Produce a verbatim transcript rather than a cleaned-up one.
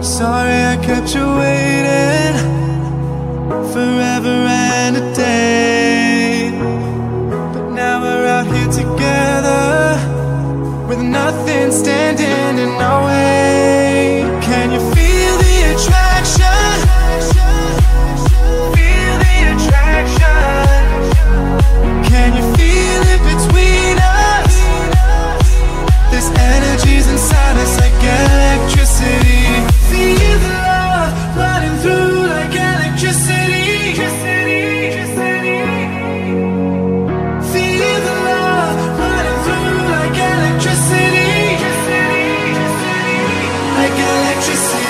Sorry I kept you waiting forever and a day, but now we're out here together with nothing standing in our way. Can you feel the attraction? Feel the attraction. Can you feel it between us? This energy's inside us like electricity. Feel the love running through like electricity. Feel the love running through like electricity. Like electricity.